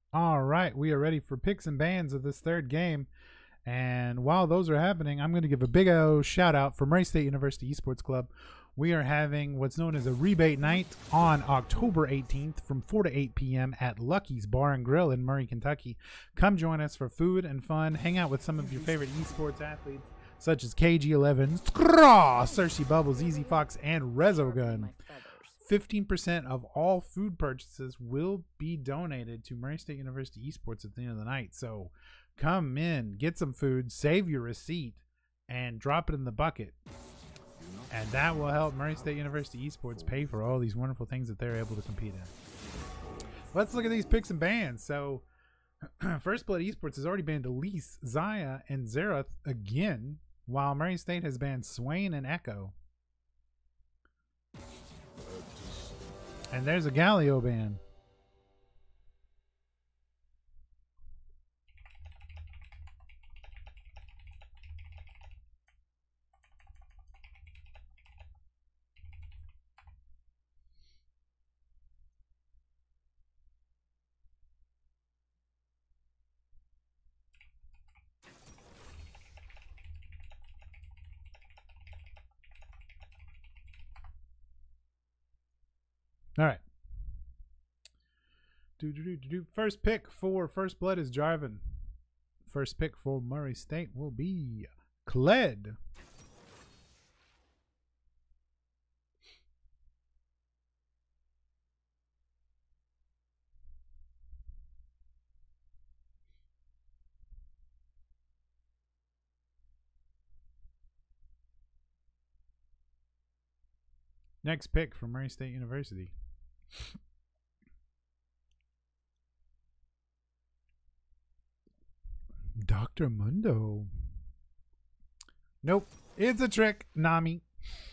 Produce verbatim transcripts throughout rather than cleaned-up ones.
All right, we are ready for picks and bans of this third game. And while those are happening, I'm going to give a big O shout out for Murray State University Esports Club. We are having what's known as a rebate night on October eighteenth from four to eight p m at Lucky's Bar and Grill in Murray, Kentucky. Come join us for food and fun. Hang out with some of your favorite esports athletes such as K G eleven, Skra, Cersei Bubbles, Easy Fox, and Rezogun. fifteen percent of all food purchases will be donated to Murray State University Esports at the end of the night. So come in, get some food, save your receipt, and drop it in the bucket. And that will help Murray State University Esports pay for all these wonderful things that they're able to compete in. Let's look at these picks and bans. So First Blood Esports has already banned Elise, Zaya, and Xerath again, while Murray State has banned Swain and Echo. And there's a Galio ban. All right. Do, do, do, do, do. First pick for First Blood is Jarvan. First pick for Murray State will be Kled. Next pick for Murray State University. Doctor Mundo. Nope. It's a trick, Nami.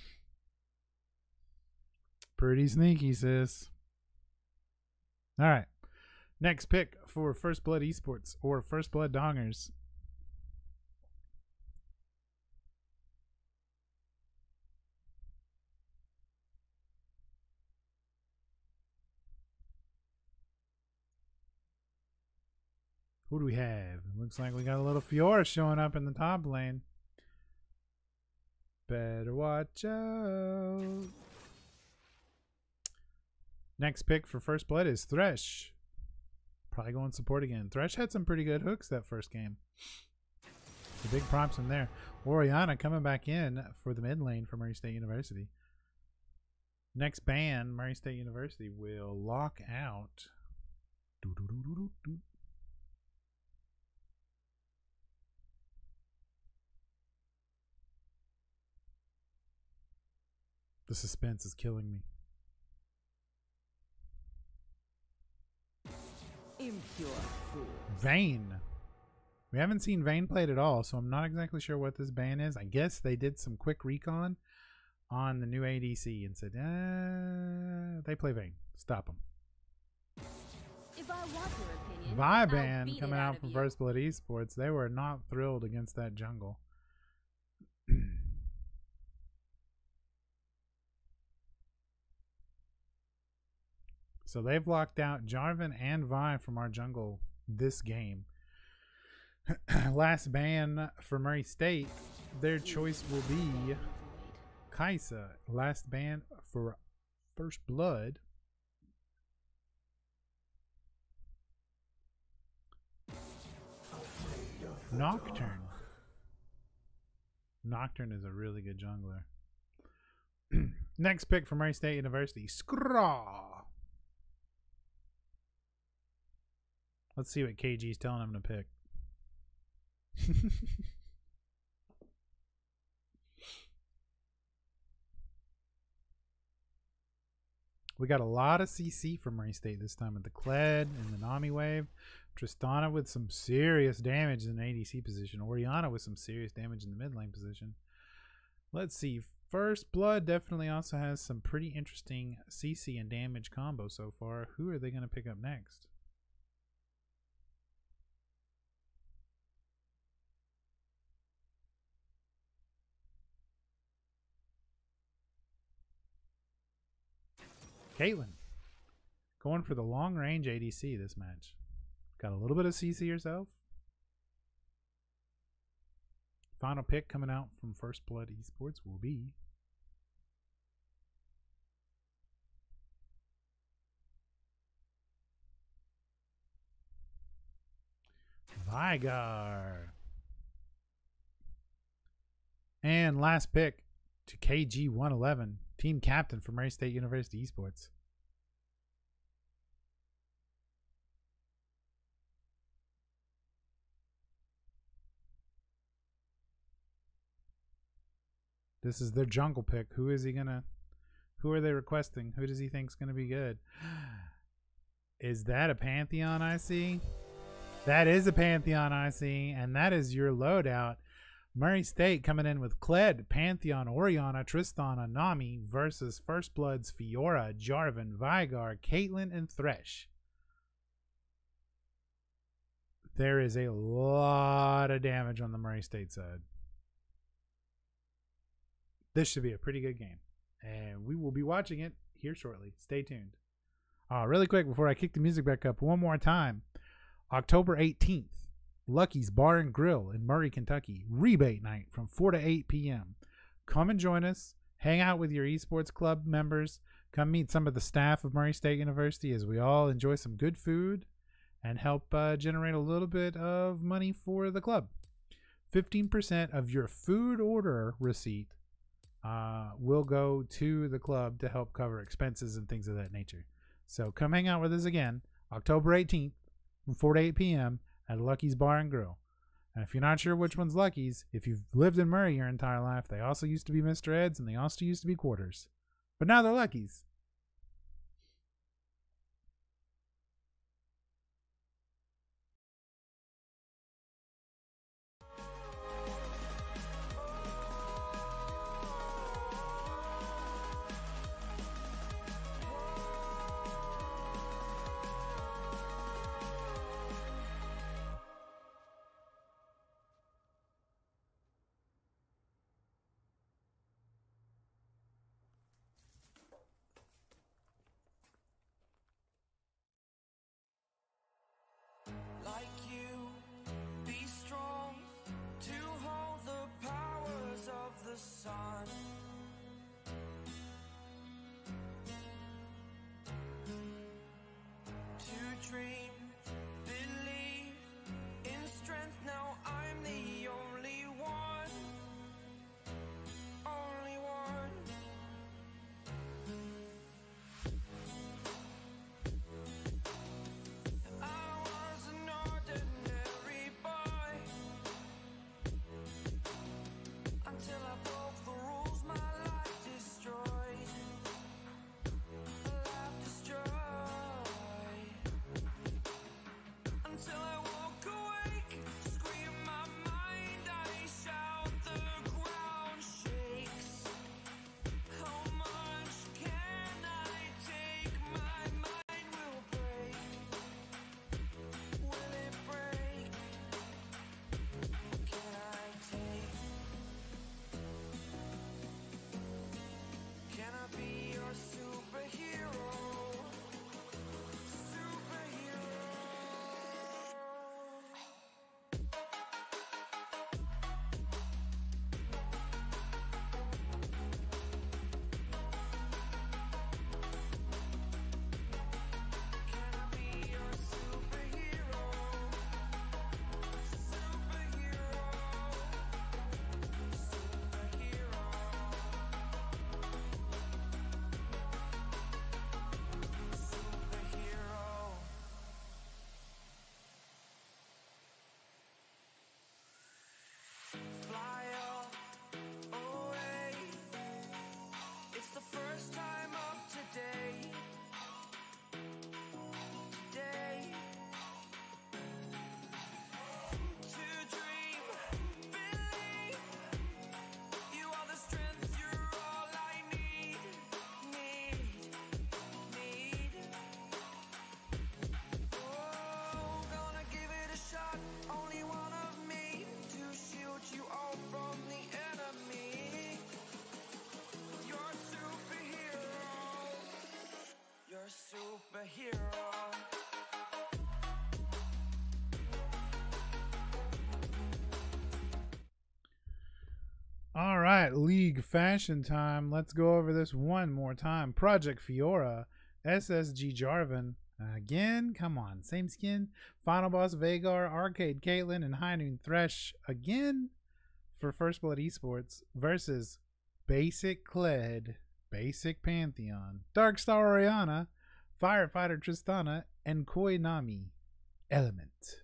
Pretty sneaky, sis. All right. Next pick for First Blood Esports or First Blood Dongers. Who do we have? Looks like we got a little Fiora showing up in the top lane. Better watch out. Next pick for First Blood is Thresh. Probably going support again. Thresh had some pretty good hooks that first game. The big props in there. Oriana coming back in for the mid lane for Murray State University. Next ban, Murray State University will lock out. Doo -doo -doo -doo -doo -doo. The suspense is killing me. Impure food. Vayne. We haven't seen Vayne played at all, so I'm not exactly sure what this ban is. I guess they did some quick recon on the new A D C and said, uh, they play Vayne. Stop them. If I want your opinion, Viban coming out from First Blood Esports. They were not thrilled against that jungle. So they've locked out Jarvan and Vi from our jungle this game. Last ban for Murray State, their choice will be Kaisa. Last ban for First Blood. Nocturne. Nocturne is a really good jungler. Next pick for Murray State University, Skra. Let's see what K G's telling him to pick. We got a lot of C C from Murray State this time with the Kled and the Nami wave. Tristana with some serious damage in the A D C position. Oriana with some serious damage in the mid lane position. Let's see. First Blood definitely also has some pretty interesting C C and damage combo so far. Who are they going to pick up next? Caitlyn. Going for the long range A D C this match. Got a little bit of C C yourself. Final pick coming out from First Blood Esports will be Vigar. And last pick to K G one eleven, team captain from Murray State University Esports. This is their jungle pick. Who is he gonna? Who are they requesting? Who does he think's gonna be good? Is that a Pantheon I see? That is a Pantheon I see, and that is your loadout. Murray State coming in with Kled, Pantheon, Oriana, Tristan, Anami versus First Blood's Fiora, Jarvan, Vigar, Caitlyn, and Thresh. There is a lot of damage on the Murray State side. This should be a pretty good game, and we will be watching it here shortly. Stay tuned. Uh, really quick before I kick the music back up one more time. October eighteenth, Lucky's Bar and Grill in Murray, Kentucky. Rebate night from four to eight p m Come and join us. Hang out with your esports club members. Come meet some of the staff of Murray State University as we all enjoy some good food and help uh, generate a little bit of money for the club. fifteen percent of your food order receipt uh, will go to the club to help cover expenses and things of that nature. So come hang out with us again, October eighteenth from four to eight p m at Lucky's Bar and Grill. And if you're not sure which one's Lucky's, if you've lived in Murray your entire life, they also used to be Mister Ed's and they also used to be Quarters. But now they're Lucky's. Like you, be strong to hold the powers of the sun. To dream, believe in strength. Now I'm the only one, only one. I was an ordinary boy until I broke the rules. My life destroyed, life destroyed. All right, League fashion time. Let's go over this one more time. Project Fiora, S S G Jarvan. Again, come on, same skin. Final Boss Veigar, Arcade Caitlyn, and High Noon Thresh again for First Blood Esports versus Basic Kled, Basic Pantheon, Darkstar Oriana, Firefighter Tristana, and Koi Nami Element.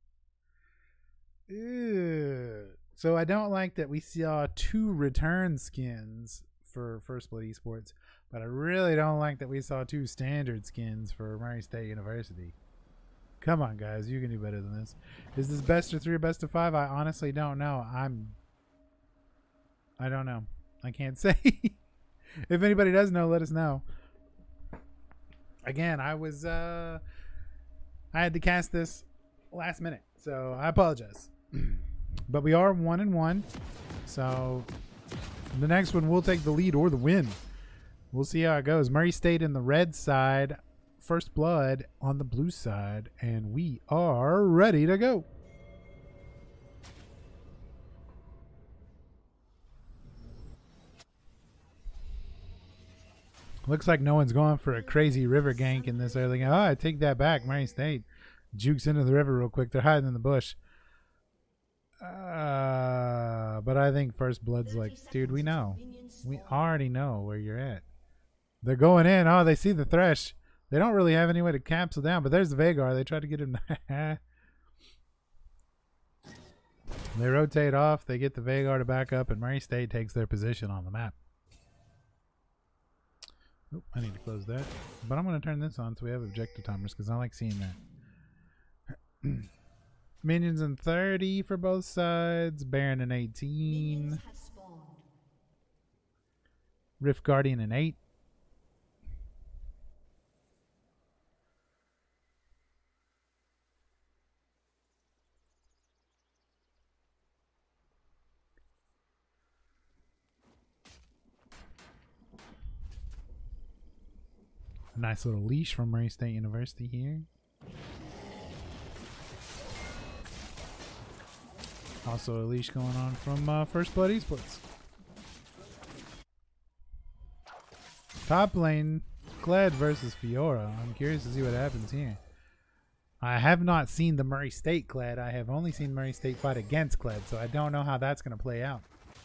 Ew. So I don't like that we saw two return skins for First Blood Esports, but I really don't like that we saw two standard skins for Murray State University. Come on, guys, you can do better than this. Is this best of three or best of five? I honestly don't know. I'm. I don't know. I can't say. If anybody does know, let us know. Again, I was. Uh, I had to cast this last minute, so I apologize. But we are one and one, so the next one we'll take the lead or the win. We'll see how it goes. Murray State in the red side, First Blood on the blue side, and we are ready to go. Looks like no one's going for a crazy river gank in this early game. Oh, I take that back. Murray State jukes into the river real quick. They're hiding in the bush. Uh, but I think First Blood's like, dude, we know. We already know where you're at. They're going in. Oh, they see the Thresh. They don't really have any way to capsule down, but there's the Veigar. They try to get him. They rotate off. They get the Veigar to back up, and Murray State takes their position on the map. Oh, I need to close that. But I'm going to turn this on so we have objective timers because I like seeing that. Minions in thirty for both sides. Baron in eighteen. Rift Guardian in eight. A nice little leash from Murray State University here. Also a leash going on from uh, First Blood Esports. Top lane, Kled versus Fiora. I'm curious to see what happens here. I have not seen the Murray State Kled. I have only seen Murray State fight against Kled, so I don't know how that's going to play out.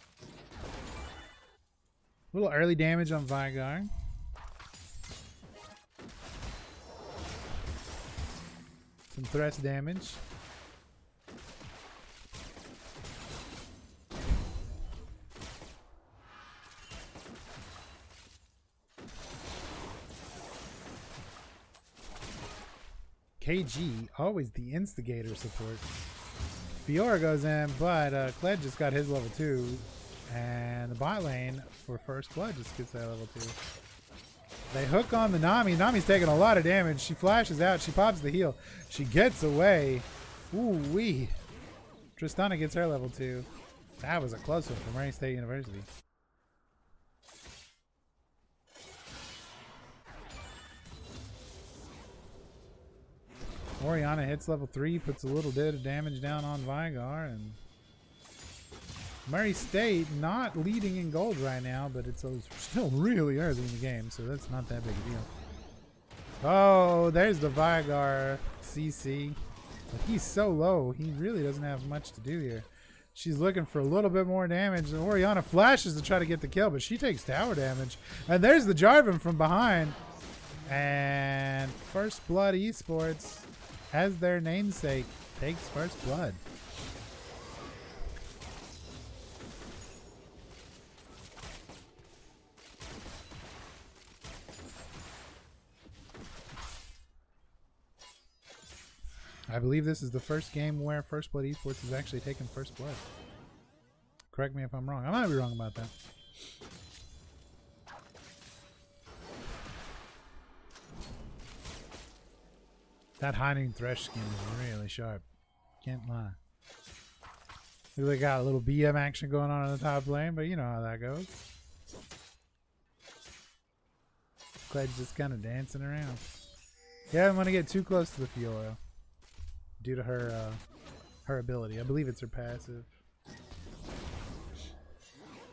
A little early damage on Veigar. Some Thresh damage. K G, always the instigator support. Fiora goes in, but uh, Kled just got his level two. And the bot lane for First Blood just gets that level two. They hook on the Nami. Nami's taking a lot of damage. She flashes out. She pops the heal. She gets away. Ooh-wee. Tristana gets her level two. That was a close one from Murray State University. Oriana hits level three, puts a little bit of damage down on Veigar, and Murray State not leading in gold right now, but it's still really early in the game, so that's not that big a deal. Oh, there's the Veigar C C. But he's so low, he really doesn't have much to do here. She's looking for a little bit more damage. And Oriana flashes to try to get the kill, but she takes tower damage. And there's the Jarvan from behind. And First Blood Esports, as their namesake, takes First Blood. I believe this is the first game where First Blood Esports has actually taken First Blood. Correct me if I'm wrong. I might be wrong about that. That hiding Thresh skin is really sharp. Can't lie. They got a little B M action going on in the top lane, but you know how that goes. Kled's just kind of dancing around. Yeah, I don't want to get too close to the Fiora due to her uh, her ability. I believe it's her passive.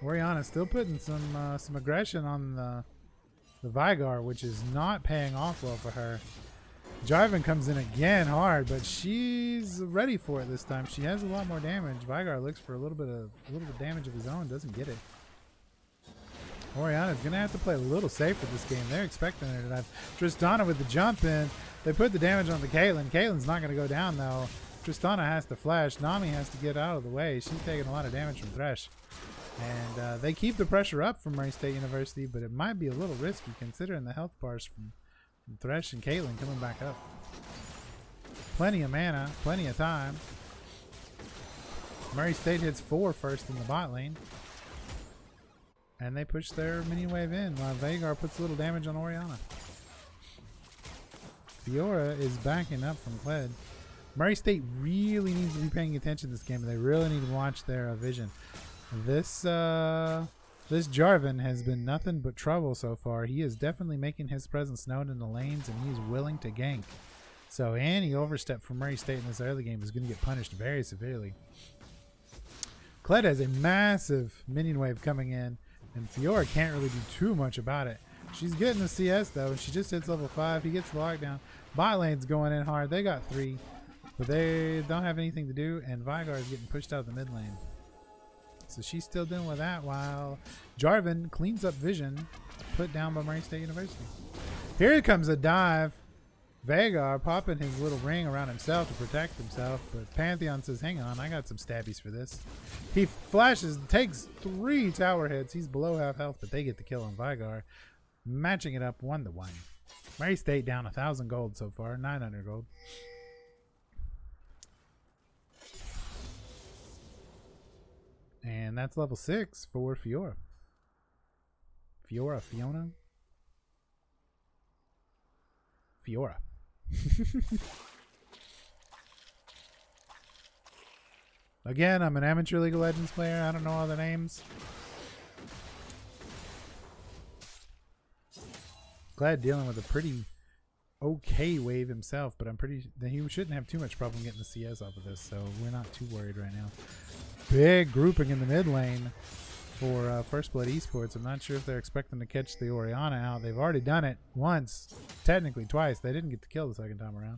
Oriana still putting some uh, some aggression on the the Vigar, which is not paying off well for her. Jarvan comes in again hard, but she's ready for it this time. She has a lot more damage. Vigar looks for a little bit of a little bit of damage of his own, doesn't get it. Oriana's gonna have to play a little safer this game. They're expecting her to have Tristana with the jump in. They put the damage on the Caitlyn. Caitlyn's not gonna go down though. Tristana has to flash. Nami has to get out of the way. She's taking a lot of damage from Thresh. And uh, they keep the pressure up from Murray State University, but it might be a little risky considering the health bars from, from Thresh and Caitlyn coming back up. Plenty of mana, plenty of time. Murray State hits four first in the bot lane. And they push their minion wave in while Veigar puts a little damage on Oriana. Fiora is backing up from Kled. Murray State really needs to be paying attention this game. They really need to watch their uh, vision. This uh, this Jarvan has been nothing but trouble so far. He is definitely making his presence known in the lanes, and he is willing to gank. So any overstep from Murray State in this early game is going to get punished very severely. Kled has a massive minion wave coming in, and Fiora can't really do too much about it. She's getting the C S though. She just hits level five. He gets locked down. Bot lane's going in hard. They got three, but they don't have anything to do, and Vigar is getting pushed out of the mid lane. So she's still dealing with that while Jarvan cleans up vision put down by Murray State University. Here comes a dive. Veigar popping his little ring around himself to protect himself, but Pantheon says, hang on, I got some stabbies for this. He flashes, takes three tower hits. He's below half health, but they get the kill on Veigar, matching it up one to one. Murray State down a thousand gold so far, nine hundred gold. And that's level six for Fiora. Fiora, Fiona? Fiora. Again, I'm an amateur League of Legends player. I don't know all the names. Glad dealing with a pretty okay wave himself, but I'm pretty that he shouldn't have too much problem getting the C S off of this, so we're not too worried right now. Big grouping in the mid lane for uh, First Blood Esports. I'm not sure if they're expecting to catch the Oriana out. They've already done it once, technically twice. They didn't get the kill the second time around.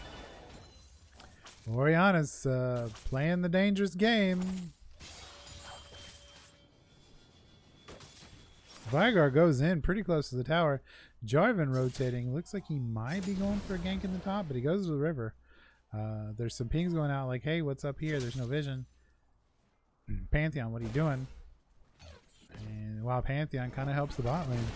Oriana's uh, playing the dangerous game. Vigar goes in pretty close to the tower. Jarvan rotating. Looks like he might be going for a gank in the top, but he goes to the river. Uh, there's some pings going out like, hey, what's up here? There's no vision. Pantheon, what are you doing? And while Pantheon kind of helps the bot lane.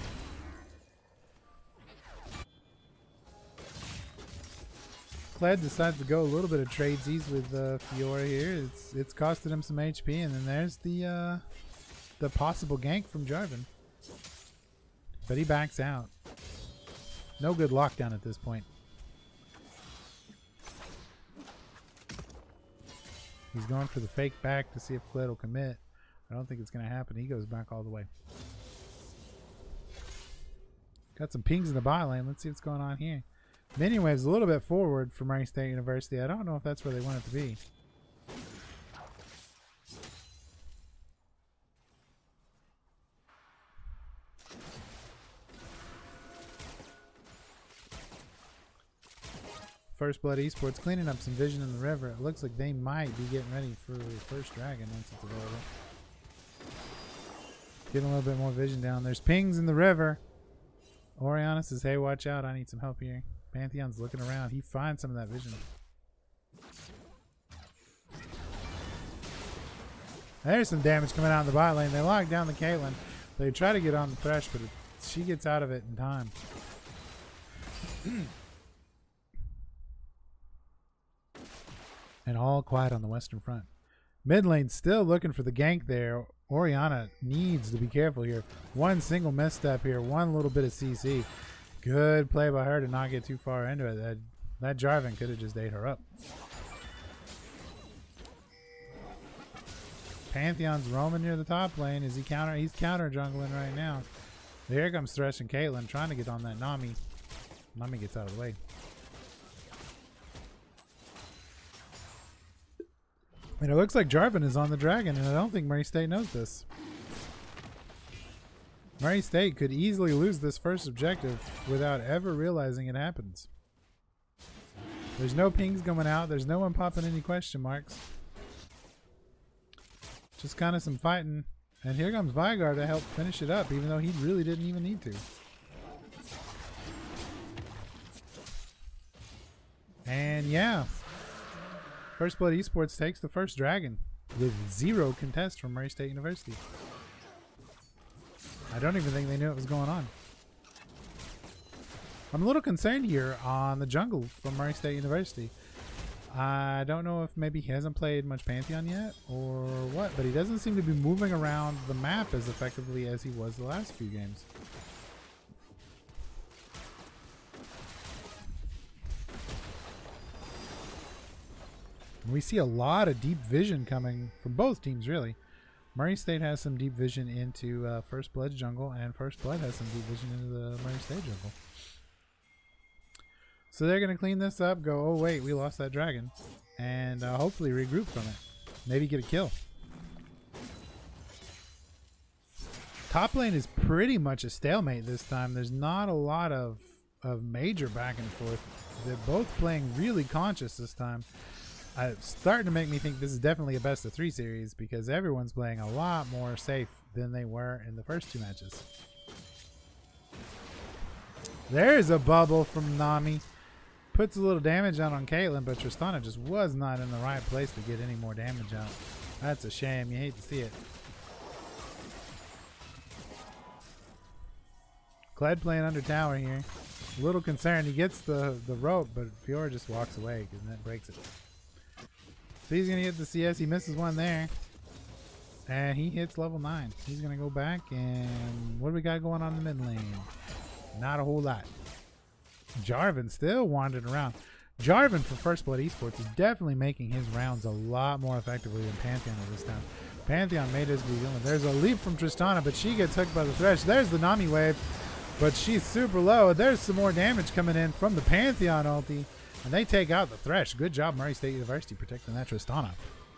Kled decides to go a little bit of tradesies with uh, Fiora here. It's it's costing him some H P, and then there's the uh, the possible gank from Jarvan. But he backs out. No good lockdown at this point. He's going for the fake back to see if Kled will commit. I don't think it's going to happen. He goes back all the way. Got some pings in the bot lane. Let's see what's going on here. Minion wave's a little bit forward for Murray State University. I don't know if that's where they want it to be. First Blood Esports cleaning up some vision in the river. It looks like they might be getting ready for First Dragon once it's available. Getting a little bit more vision down. There's pings in the river. Oriana says, hey, watch out. I need some help here. Pantheon's looking around. He finds some of that vision. There's some damage coming out in the bot lane. They lock down the Caitlyn. They try to get on the Thresh, but it, she gets out of it in time. And all quiet on the western front. Mid lane still looking for the gank there. Oriana needs to be careful here. One single misstep here. One little bit of C C. Good play by her to not get too far into it. That, that Jarvan could have just ate her up. Pantheon's roaming near the top lane. Is he counter? He's counter jungling right now. Here comes Thresh and Caitlyn trying to get on that Nami. Nami gets out of the way. And it looks like Jarvan is on the dragon, and I don't think Murray State knows this. Murray State could easily lose this first objective without ever realizing it happens. There's no pings going out. There's no one popping any question marks. Just kind of some fighting. And here comes Vigar to help finish it up, even though he really didn't even need to. And yeah, First Blood Esports takes the first dragon with zero contest from Murray State University. I don't even think they knew what was going on. I'm a little concerned here on the jungle from Murray State University. I don't know if maybe he hasn't played much Pantheon yet or what, but he doesn't seem to be moving around the map as effectively as he was the last few games. We see a lot of deep vision coming from both teams, really. Murray State has some deep vision into uh, First Blood jungle, and First Blood has some deep vision into the Murray State jungle. So they're going to clean this up, go, oh wait, we lost that dragon, and uh, hopefully regroup from it. Maybe get a kill. Top lane is pretty much a stalemate this time. There's not a lot of, of major back and forth. They're both playing really conscious this time. Uh, it's starting to make me think this is definitely a best of three series because everyone's playing a lot more safe than they were in the first two matches. There's a bubble from Nami. Puts a little damage out on Caitlyn, but Tristana just was not in the right place to get any more damage out. That's a shame. You hate to see it. Kled playing under tower here. A little concerned. He gets the, the rope, but Fiora just walks away because that breaks it. So he's going to get the C S. He misses one there. And he hits level nine. He's going to go back. And what do we got going on in the mid lane? Not a whole lot. Jarvan still wandering around. Jarvan for First Blood Esports is definitely making his rounds a lot more effectively than Pantheon at this time. Pantheon made his be doing. There's a leap from Tristana, but she gets hooked by the Thresh. There's the Nami wave, but she's super low. There's some more damage coming in from the Pantheon ulti. And they take out the Thresh. Good job, Murray State University, protecting that Tristana.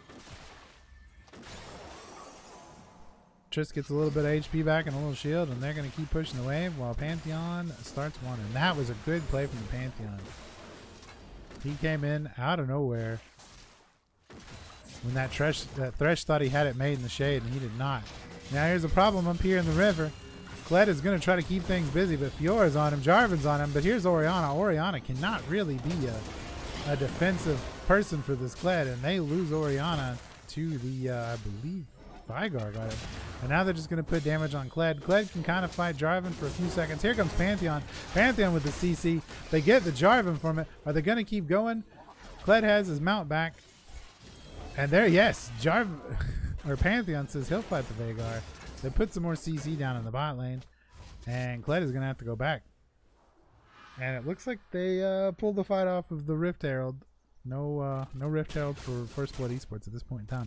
Trist gets a little bit of H P back and a little shield, and they're going to keep pushing the wave while Pantheon starts one. And that was a good play from the Pantheon. He came in out of nowhere when that Thresh, that Thresh thought he had it made in the shade, and he did not. Now here's a problem up here in the river. Kled is going to try to keep things busy, but Fiora's on him, Jarvan's on him, but here's Orianna. Orianna cannot really be a, a defensive person for this Kled, and they lose Orianna to the, uh, I believe, Vigar got it. And now they're just going to put damage on Kled. Kled can kind of fight Jarvan for a few seconds. Here comes Pantheon. Pantheon with the C C. They get the Jarvan from it. Are they going to keep going? Kled has his mount back. And there, yes, Jarvan, or Pantheon says he'll fight the Vagar. They put some more C C down in the bot lane, and Kled is going to have to go back. And it looks like they uh, pulled the fight off of the Rift Herald. No, uh, no Rift Herald for First Blood Esports at this point in time.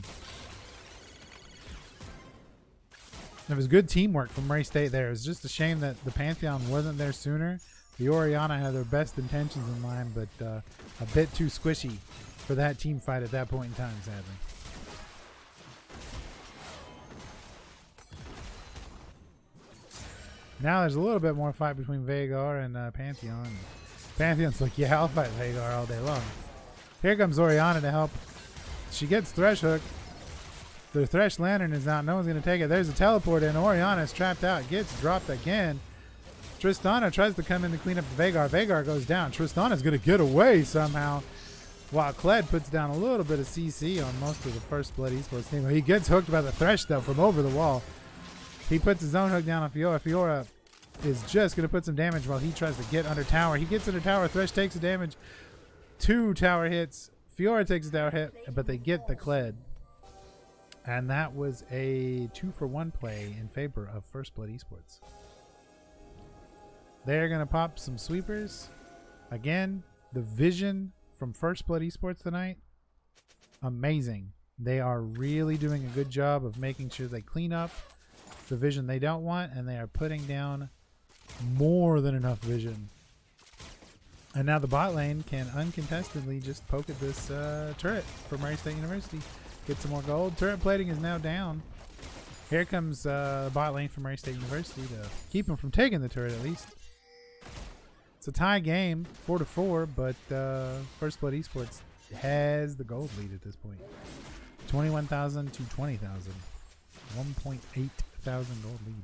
It was good teamwork from Murray State there. It's just a shame that the Pantheon wasn't there sooner. The Orianna had their best intentions in mind, but uh, a bit too squishy for that team fight at that point in time, sadly. Now there's a little bit more fight between Vagar and uh, Pantheon. Pantheon's like, yeah, I'll fight Vagar all day long. Here comes Orianna to help. She gets Thresh hooked. The Thresh Lantern is out. No one's going to take it. There's a teleport in. Orianna is trapped out. Gets dropped again. Tristana tries to come in to clean up the Vagar. Vagar goes down. Tristana's going to get away somehow. While Kled puts down a little bit of C C on most of the First Blood Esports team. He gets hooked by the Thresh, though, from over the wall. He puts his own hook down on Fiora. Fiora is just going to put some damage while he tries to get under tower. He gets under tower. Thresh takes the damage. Two tower hits. Fiora takes a tower hit, but they get the Kled. And that was a two for one play in favor of First Blood Esports. They're going to pop some sweepers. Again, the vision from First Blood Esports tonight, amazing. They are really doing a good job of making sure they clean up the vision they don't want, and they are putting down more than enough vision. And now the bot lane can uncontestedly just poke at this uh, turret from Murray State University. Get some more gold. Turret plating is now down. Here comes uh, bot lane from Murray State University to keep him from taking the turret at least. It's a tie game, four to four, but uh, First Blood Esports has the gold lead at this point. twenty-one thousand to twenty thousand. one point eight thousand gold lead.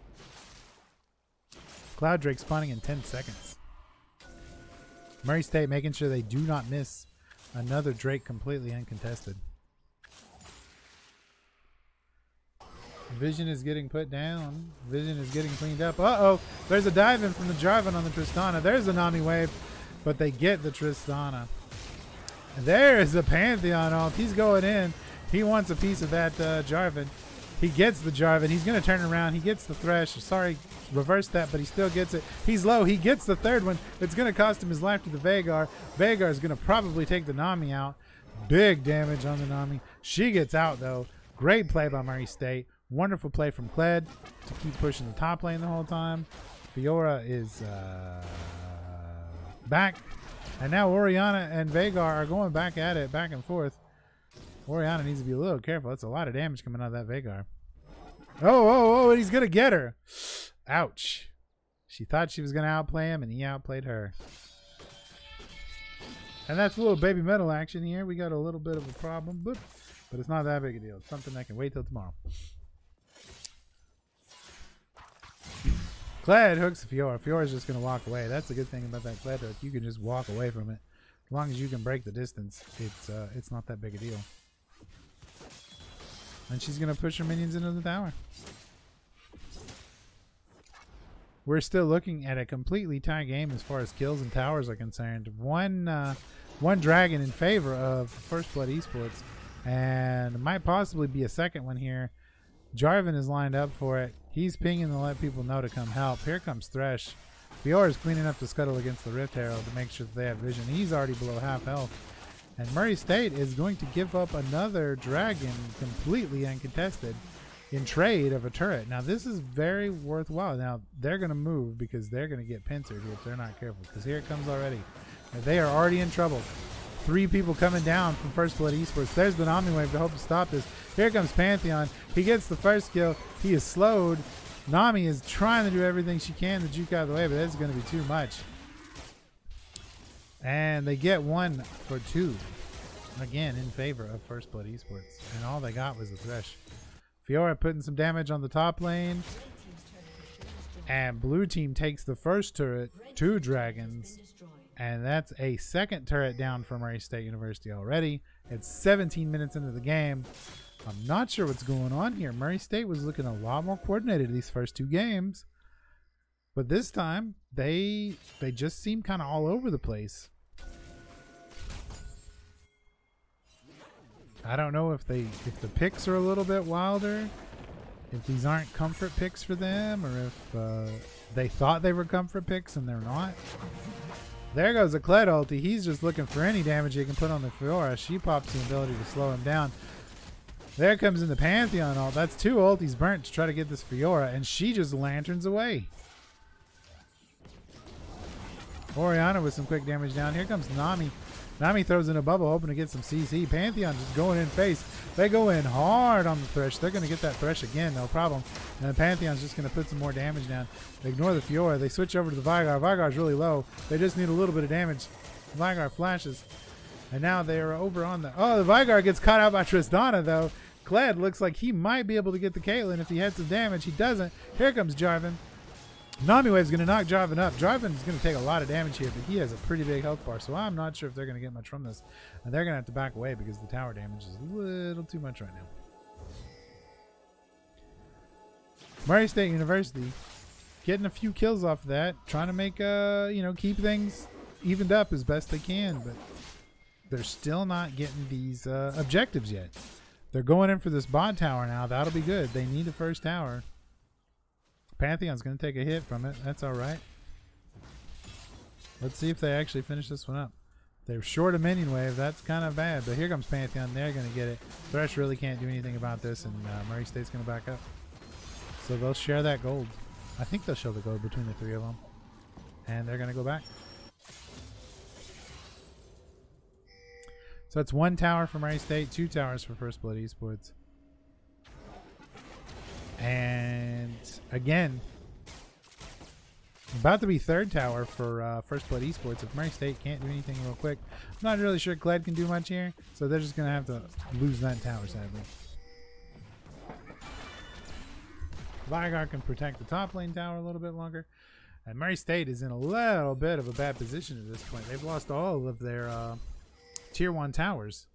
Cloud Drake spawning in ten seconds. Murray State making sure they do not miss another Drake completely uncontested. Vision is getting put down. Vision is getting cleaned up. Uh-oh. There's a dive in from the Jarvan on the Tristana. There's a Nami wave, but they get the Tristana. There is the Pantheon ult. He's going in. He wants a piece of that uh, Jarvan. He gets the Jarvan. He's going to turn around. He gets the Thresh. Sorry, reverse that, but he still gets it. He's low. He gets the third one. It's going to cost him his life to the Veigar. Veigar is going to probably take the Nami out. Big damage on the Nami. She gets out, though. Great play by Murray State. Wonderful play from Kled to keep pushing the top lane the whole time. Fiora is uh, back. And now Orianna and Veigar are going back at it, back and forth. Orianna needs to be a little careful. That's a lot of damage coming out of that Veigar. Oh, oh, oh, and he's going to get her. Ouch. She thought she was going to outplay him, and he outplayed her. And that's a little baby metal action here. We got a little bit of a problem, but, but it's not that big a deal. It's something that can wait till tomorrow. Kled hooks Fiora. Fiora's just going to walk away. That's the good thing about that Kled hook. You can just walk away from it. As long as you can break the distance, it's uh, it's not that big a deal. And she's going to push her minions into the tower. We're still looking at a completely tie game as far as kills and towers are concerned. One, uh, one dragon in favor of First Blood Esports. And might possibly be a second one here. Jarvan is lined up for it. He's pinging to let people know to come help. Here comes Thresh. Fiora is cleaning up the scuttle against the Rift Herald to make sure that they have vision. He's already below half health. And Murray State is going to give up another dragon completely uncontested in trade of a turret. Now this is very worthwhile. Now they're going to move because they're going to get pincered here if they're not careful. Because here it comes already. And they are already in trouble. Three people coming down from First Blood Esports. There's the Nami wave to hope to stop this. Here comes Pantheon. He gets the first kill. He is slowed. Nami is trying to do everything she can to juke out of the way, but that's going to be too much. And they get one for two. Again, in favor of First Blood Esports. And all they got was the Thresh. Fiora putting some damage on the top lane. And blue team takes the first turret. Two dragons. And that's a second turret down from Murray State University already. It's seventeen minutes into the game. I'm not sure what's going on here. Murray State was looking a lot more coordinated these first two games. But this time, they they just seem kind of all over the place. I don't know if they if the picks are a little bit wilder. If these aren't comfort picks for them. Or if uh, they thought they were comfort picks and they're not. There goes a Kled ulti. He's just looking for any damage he can put on the Fiora. She pops the ability to slow him down. There comes in the Pantheon ult. That's two ultis burnt to try to get this Fiora, and she just lanterns away. Orianna with some quick damage down. Here comes Nami. Nami throws in a bubble, hoping to get some C C. Pantheon just going in face. They go in hard on the Thresh. They're going to get that Thresh again, no problem. And the Pantheon's just going to put some more damage down. They ignore the Fiora. They switch over to the Veigar. Veigar's really low. They just need a little bit of damage. Veigar flashes. And now they are over on the... Oh, the Veigar gets caught out by Tristana, though. Kled looks like he might be able to get the Caitlyn if he had some damage. He doesn't. Here comes Jarvan. Nami Wave's going to knock Jarvan up. Jarvan's going to take a lot of damage here, but he has a pretty big health bar, so I'm not sure if they're going to get much from this. And they're going to have to back away because the tower damage is a little too much right now. Murray State University getting a few kills off of that, trying to make, uh, you know, keep things evened up as best they can, but they're still not getting these uh, objectives yet. They're going in for this bot tower now. That'll be good. They need the first tower. Pantheon's going to take a hit from it. That's all right. Let's see if they actually finish this one up. They're short a minion wave. That's kind of bad. But here comes Pantheon. They're going to get it. Thresh really can't do anything about this, and uh, Murray State's going to back up. So they'll share that gold. I think they'll share the gold between the three of them. And they're going to go back. So it's one tower for Murray State, two towers for First Blood Esports. And again, about to be third tower for uh, First Blood Esports if Murray State can't do anything real quick. I'm not really sure Kled can do much here, so they're just going to have to lose that tower, sadly. Vigar can protect the top lane tower a little bit longer. And Murray State is in a little bit of a bad position at this point. They've lost all of their uh, tier one towers.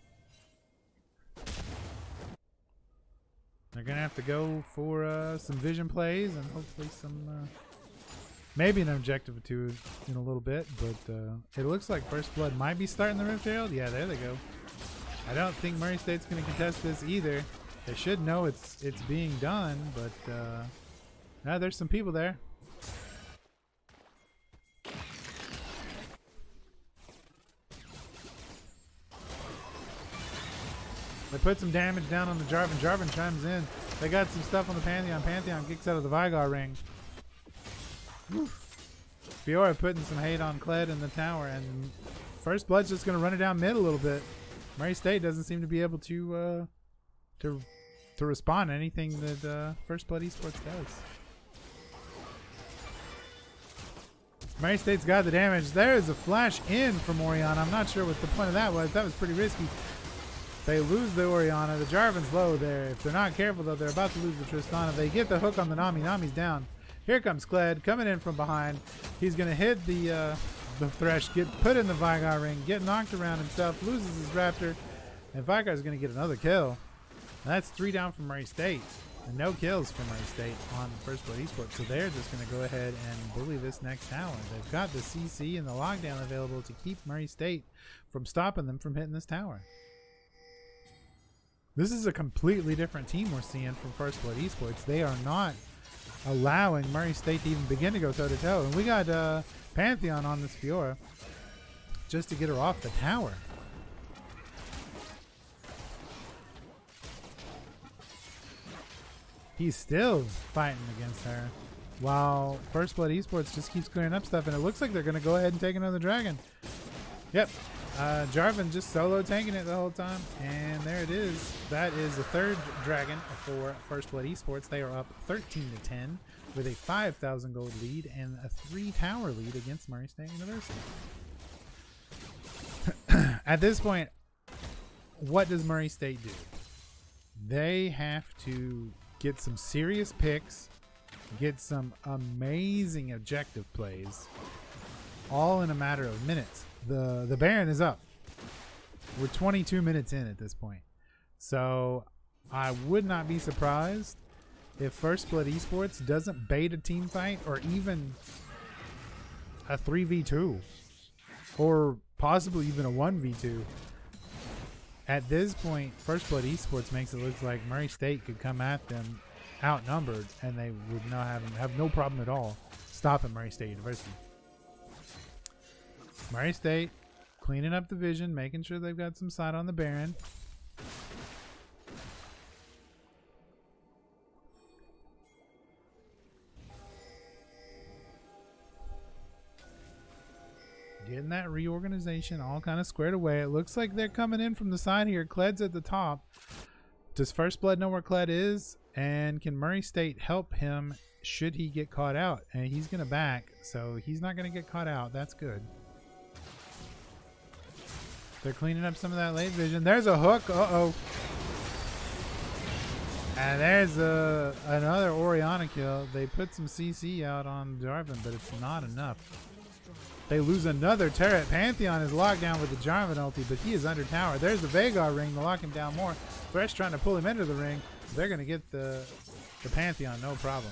They're going to have to go for uh, some vision plays and hopefully some, uh, maybe an objective or two in a little bit. But uh, it looks like First Blood might be starting the Rift Herald. Yeah, there they go. I don't think Murray State's going to contest this either. They should know it's it's being done, but uh, yeah, there's some people there. They put some damage down on the Jarvan. Jarvan chimes in. They got some stuff on the Pantheon. Pantheon kicks out of the Vigar ring. Whew. Fiora putting some hate on Kled in the tower, and First Blood's just going to run it down mid a little bit. Murray State doesn't seem to be able to uh, to to respond to anything that uh, First Blood Esports does. Murray State's got the damage. There is a flash in from Orianna. I'm not sure what the point of that was. That was pretty risky. They lose the Orianna. The Jarvan's low there. If they're not careful, though, they're about to lose the Tristana. They get the hook on the Nami. Nami's down. Here comes Kled coming in from behind. He's going to hit the uh, the Thresh, get put in the Vigar ring, get knocked around himself, loses his Raptor, and Vigar's going to get another kill. And that's three down from Murray State. And no kills from Murray State on First Blood Esports. So they're just going to go ahead and bully this next tower. They've got the C C and the lockdown available to keep Murray State from stopping them from hitting this tower. This is a completely different team we're seeing from First Blood Esports. They are not allowing Murray State to even begin to go toe-to-toe. And we got uh, Pantheon on this Fiora just to get her off the tower. He's still fighting against her while First Blood Esports just keeps clearing up stuff. And it looks like they're going to go ahead and take another dragon. Yep. Uh, Jarvan just solo tanking it the whole time, and there it is. That is the third dragon for First Blood Esports. They are up thirteen to ten with a five thousand gold lead and a three tower lead against Murray State University. At this point, what does Murray State do? They have to get some serious picks, get some amazing objective plays, all in a matter of minutes. The the Baron is up. We're twenty-two minutes in at this point. So I would not be surprised if First Blood Esports doesn't bait a team fight or even a three v two or possibly even a one v two. At this point, First Blood Esports makes it look like Murray State could come at them outnumbered and they would not have, have no problem at all stopping Murray State University. Murray State cleaning up the vision, making sure they've got some sight on the Baron. Getting that reorganization all kind of squared away. It looks like they're coming in from the side here. Kled's at the top. Does First Blood know where Kled is? And can Murray State help him should he get caught out? And he's going to back, so he's not going to get caught out. That's good. They're cleaning up some of that late vision. There's a hook. Uh-oh. And there's a, another Orianna kill. They put some C C out on Jarvan, but it's not enough. They lose another turret. Pantheon is locked down with the Jarvan ulti, but he is under tower. There's the Vagar ring to lock him down more. Thresh trying to pull him into the ring. They're going to get the, the Pantheon, no problem.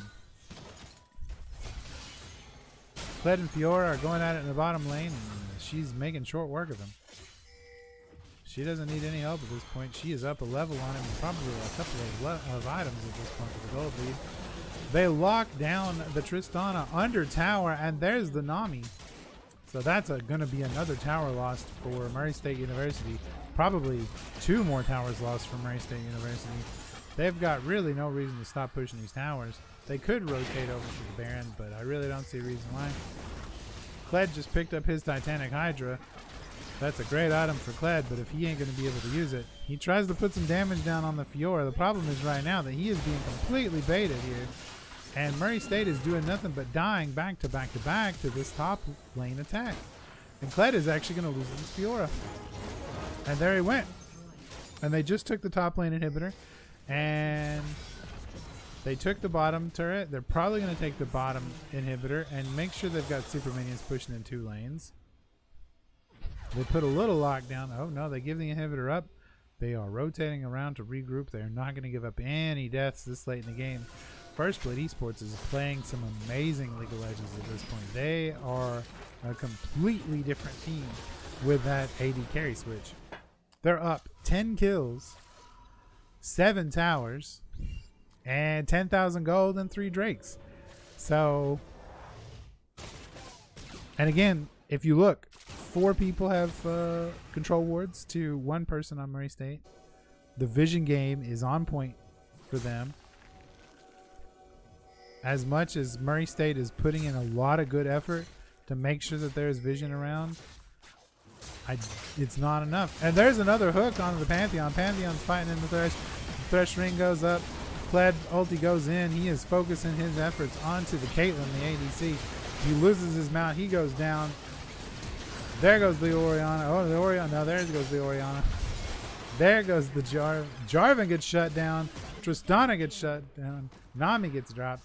Kled and Fiora are going at it in the bottom lane, and she's making short work of him. She doesn't need any help at this point. She is up a level on him, and probably a couple of, of items at this point for the gold lead. They lock down the Tristana under tower, and there's the Nami. So that's going to be another tower lost for Murray State University. Probably two more towers lost for Murray State University. They've got really no reason to stop pushing these towers. They could rotate over to the Baron, but I really don't see a reason why. Kled just picked up his Titanic Hydra. That's a great item for Kled, but if he ain't going to be able to use it, he tries to put some damage down on the Fiora. The problem is right now that he is being completely baited here. And Murray State is doing nothing but dying back to back to back to this top lane attack. And Kled is actually going to lose this Fiora. And there he went. And they just took the top lane inhibitor. And they took the bottom turret. They're probably going to take the bottom inhibitor and make sure they've got super minions pushing in two lanes. They put a little lockdown. Oh no, they give the inhibitor up. They are rotating around to regroup. They're not going to give up any deaths this late in the game. First Blood Esports is playing some amazing League of Legends at this point. They are a completely different team with that A D carry switch. They're up ten kills, seven towers, and ten thousand gold and three drakes. So, and again, if you look, four people have uh, control wards to one person on Murray State. The vision game is on point for them. As much as Murray State is putting in a lot of good effort to make sure that there's vision around, I, it's not enough. And there's another hook onto the Pantheon. Pantheon's fighting in the Thresh. The Thresh ring goes up. Kled ulti goes in. He is focusing his efforts onto the Caitlyn, the A D C. He loses his mount. He goes down. There goes the Orianna. Oh, the Orianna. No, there goes the Orianna. There goes the Jar. Jarvan gets shut down. Tristana gets shut down. Nami gets dropped.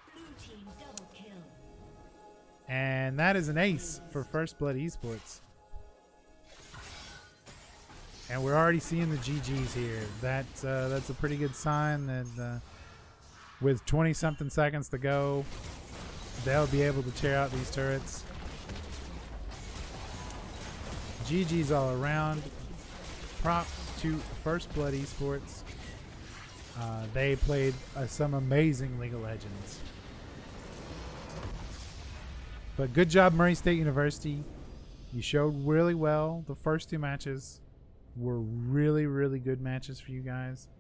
And that is an ace for First Blood Esports. And we're already seeing the G Gs here. That's, uh, that's a pretty good sign that uh, with twenty something seconds to go, they'll be able to tear out these turrets. G Gs all around. Props to First Blood Esports. Uh, they played uh, some amazing League of Legends. But good job, Murray State University. You showed really well. The first two matches were really, really good matches for you guys.